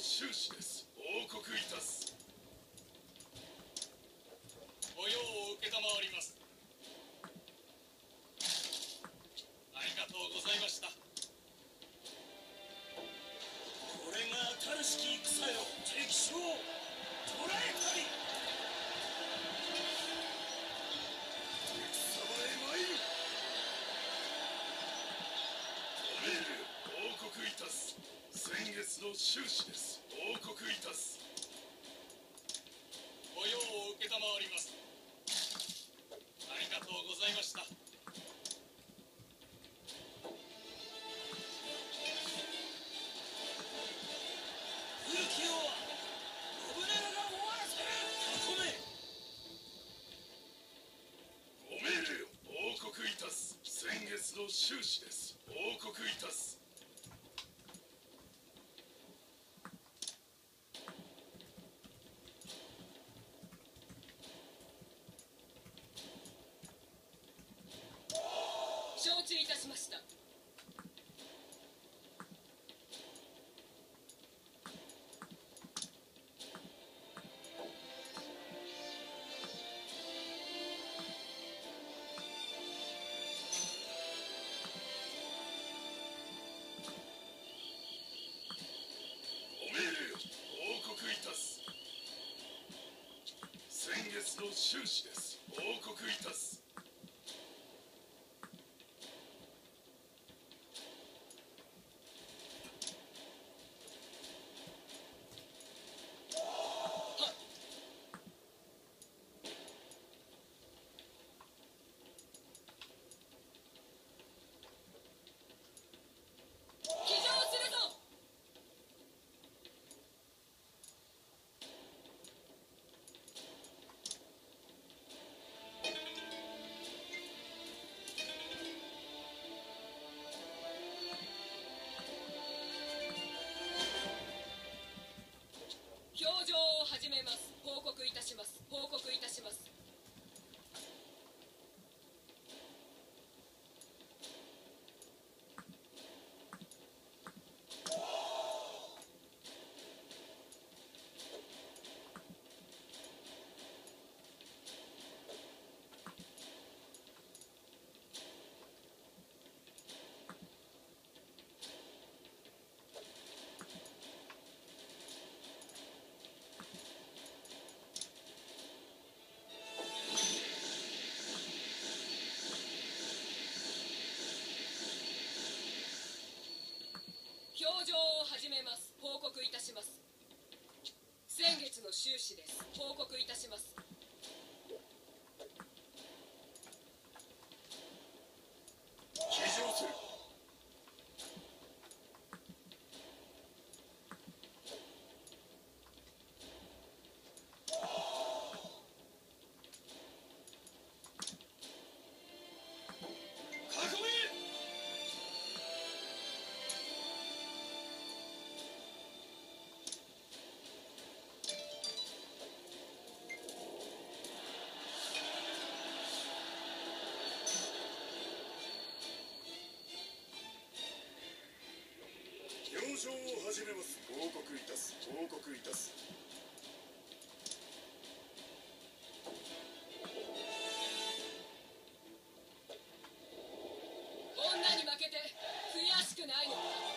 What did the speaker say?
収支です。報告いたす。 御用を承ります。ありがとうございました。これが新しき戦よ。敵将捕らえたり。 戦場へ参る。おめえ報告いたす。先月の収支です。報告いたす。 御用を承ります。ありがとうございました。武器を信長が終わらせる。 ご命令を報告いたす。先月の収支です。報告いたす。 承知いたしました。 ご命令報告いたす。先月の収支です。報告いたす。 騎乗するぞ。表情を始めます。報告いたします。報告いたします。表情を始めます。報告いたします。先月の収支です。報告いたします。 騎乗する。 囲め。 表彰を始めます。報告いたす。報告いたす。 女に負けて悔しくないのか。